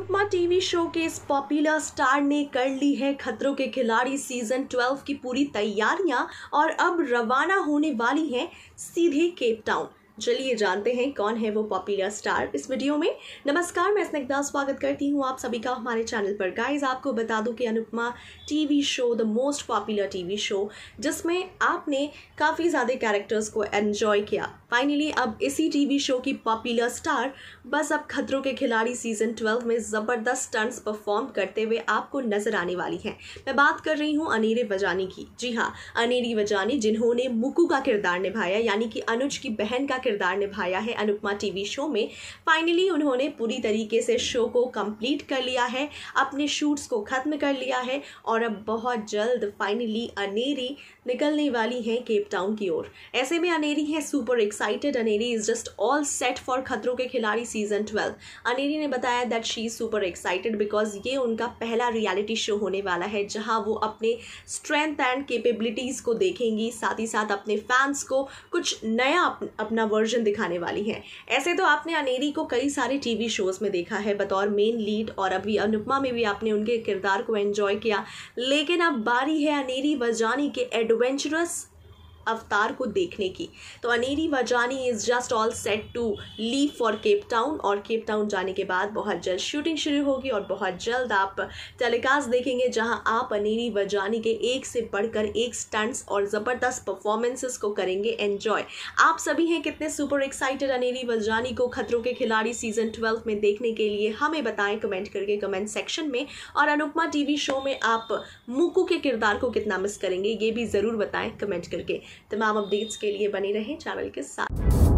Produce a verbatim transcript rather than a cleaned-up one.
Anupama TV show के इस popular star ने कर ली है खतरों के खिलाड़ी सीजन ट्वेल्व की पूरी तैयारियां और अब रवाना होने वाली हैं सीधे केप टाउन। चलिए जानते हैं कौन है वो पॉपुलर स्टार इस वीडियो में। नमस्कार, मैं स्निग्धा स्वागत करती हूँ आप सभी का हमारे चैनल पर। गाइस, आपको बता दूं कि Anupama TV show the most popular TV show जिसमें आपने काफ़ी ज़्यादा कैरेक्टर्स को एंजॉय किया, फाइनली अब इसी टीवी शो की पॉपुलर स्टार बस अब खतरों के खिलाड़ी सीजन ट्वेल्व में ज़बरदस्त स्टंट्स परफॉर्म करते हुए आपको नजर आने वाली हैं। मैं बात कर रही हूँ अनेरी वजानी की। जी हाँ, अनेरी वजानी जिन्होंने मुकु का किरदार निभाया, यानी कि अनुज की बहन का किरदार निभाया है अनुपमा टीवी शो में। फाइनली उन्होंने पूरी तरीके से शो को कंप्लीट कर लिया है, अपने शूट्स को ख़त्म कर लिया है और अब बहुत जल्द फाइनली अनेरी निकलने वाली हैं केप टाउन की ओर। ऐसे में अनेरी है super excited. Aneri is just all set for खतरों के खिलाड़ी सीजन ट्वेल्व। अनेरी ने बताया that she is super excited because ये उनका पहला रियलिटी शो होने वाला है जहां वो अपने स्ट्रेंथ एंड कैपेबिलिटीज़ को देखेंगी, साथ ही साथ अपने फैंस को कुछ नया अप, अपना वर्जन दिखाने वाली हैं। ऐसे तो आपने अनेरी को कई सारे टीवी शोज़ में देखा है बतौर मेन लीड और अभी अनुपमा में भी आपने उनके किरदार को एंजॉय किया, लेकिन अब बारी है अनेरी वजानी के एडवेंचरस अवतार को देखने की। तो Aneri Vajani is just all set to leave for Cape Town और केप टाउन जाने के बाद बहुत जल्द शूटिंग शुरू होगी और बहुत जल्द आप टेलीकास्ट देखेंगे जहां आप अनेरी वजानी के एक से बढ़कर एक स्टंट्स और ज़बरदस्त परफॉर्मेंसेस को करेंगे एंजॉय। आप सभी हैं कितने सुपर एक्साइटेड अनेरी वजानी को खतरों के खिलाड़ी सीजन ट्वेल्व में देखने के लिए? हमें बताएं कमेंट करके कमेंट सेक्शन में। और अनुपमा टीवी शो में आप मुकु के किरदार को कितना मिस करेंगे ये भी ज़रूर बताएं कमेंट करके। तमाम अपडेट्स के लिए बने रहें चैनल के साथ।